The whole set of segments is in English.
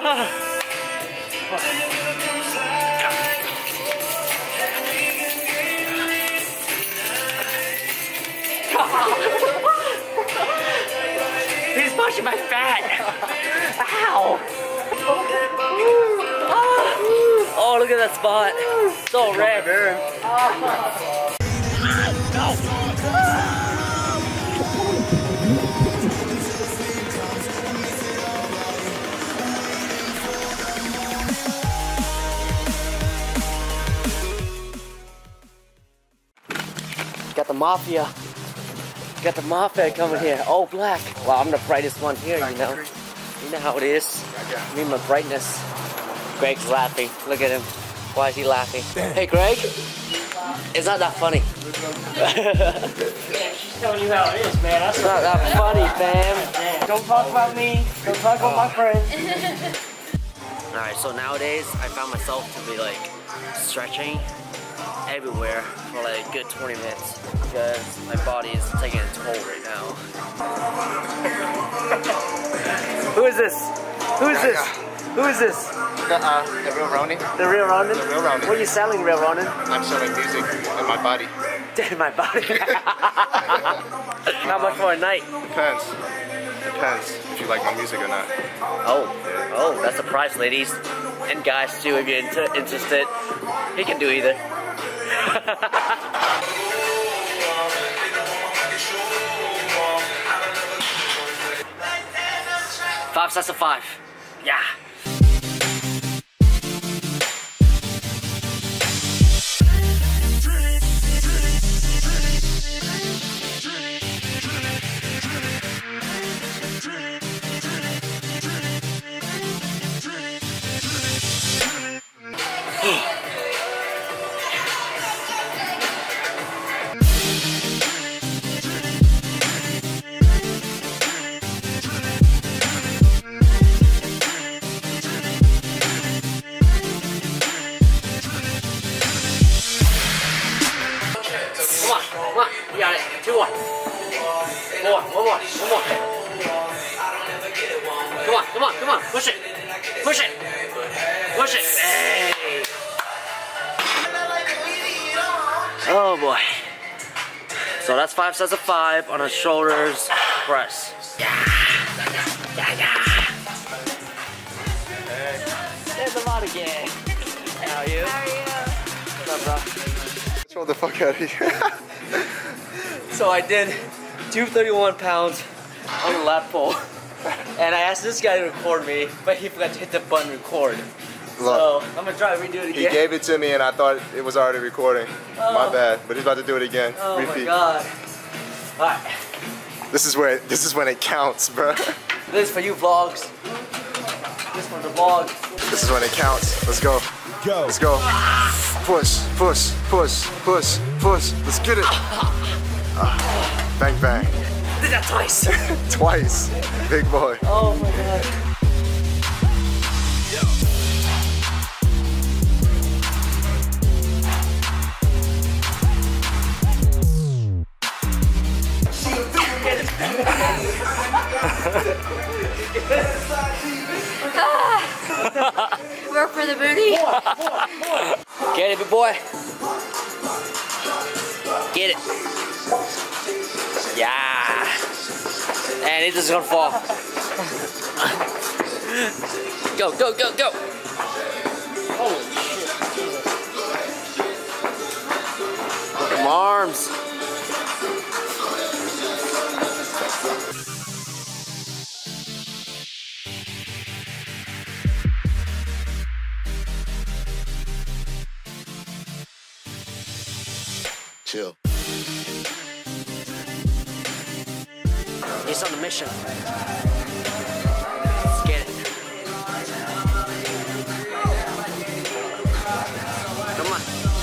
He's pushing my fat. Ow. Oh, look at that spot. So red. Got the mafia. Got the mafia coming here. All black. Wow, I'm the brightest one here, you know. You know how it is. Me, my brightness. Greg's laughing. Look at him. Why is he laughing? Hey, Greg. It's not that funny. Yeah, she's telling you how it is, man. It's not that funny, fam. Don't talk about me. Don't talk about my friends. Alright, so nowadays I found myself to be like stretching everywhere for like a good 20 minutes because my body is taking a toll right now. Who is this? Who is this? Who is this? The Real Roniin. The Real Roniin? The Real Roniin. What are you selling, Real Roniin? I'm selling music and my body. In my body. How much for a night? Depends. Depends if you like my music or not. Oh, that's the price, ladies. And guys too, if you're interested. He can do either. 5 sets of 5. Yeah. Come on, you got it. 2 more. One more. Come on, push it. Hey. Oh boy. So that's 5 sets of 5 on a shoulders press. Yeah. There's a lot of gang. How are you? What's up, bro? Throw the fuck out of here. So I did 231 pounds on the lat pull, and I asked this guy to record me, but he forgot to hit the button record. So I'm gonna try to redo it again. He gave it to me and I thought it was already recording. My bad, but he's about to do it again. Oh Repeat. my god. Alright. This is when it counts, bro. This is for you vlogs. This for the vlog. This is when it counts. Let's go. Let's go. Push. Let's get it. Bang, bang. Did that twice. Twice. Big boy. Oh my god. Work for the booty. Get it, big boy. Get it. Yeah. And it's just gonna fall. Go. Holy shit. Look at my arms. Chill. He's on the mission. Let's get it. Come on.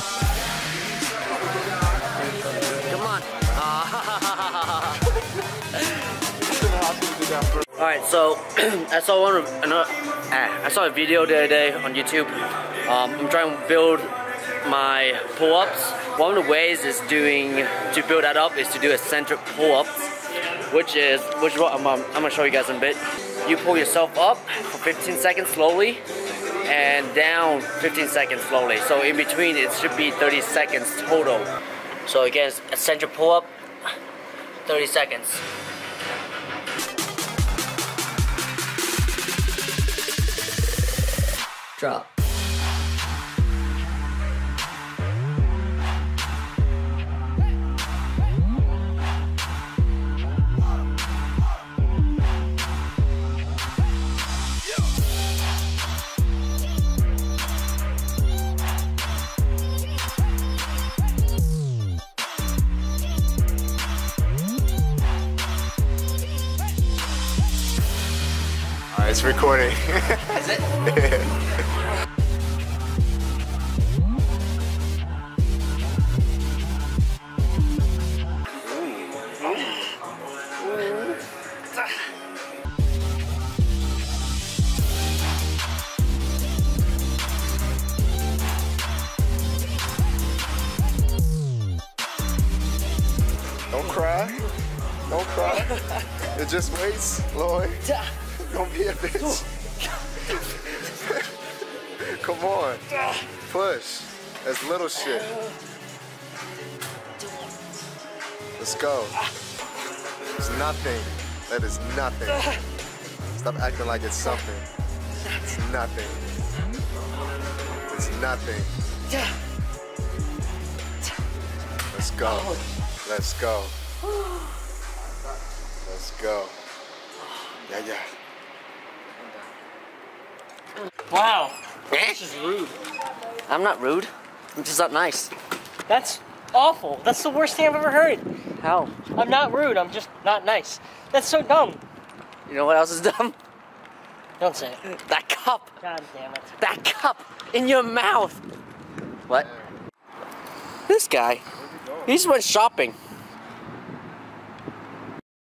Alright, so I saw a video the other day on YouTube. I'm trying to build my pull-ups. One of the ways is to build that up is to do eccentric pull-ups, which is what I'm gonna show you guys in a bit. you pull yourself up for 15 seconds slowly and down 15 seconds slowly. So in between it should be 30 seconds total. So again, eccentric pull up, 30 seconds. Drop. Alright, it's recording. Is it? Don't cry. Don't cry. It just waits, Lloyd. Don't be a bitch. Come on. Push. That's little shit. Let's go. It's nothing. That is nothing. Stop acting like it's something. It's nothing. It's nothing. Let's go. Let's go. Let's go. Yeah, yeah. Wow. This is rude. I'm not rude. I'm just not nice. That's awful. That's the worst thing I've ever heard. How? I'm not rude. I'm just not nice. That's so dumb. You know what else is dumb? Don't say it. That cup. God damn it. That cup in your mouth. What? This guy. He just went shopping.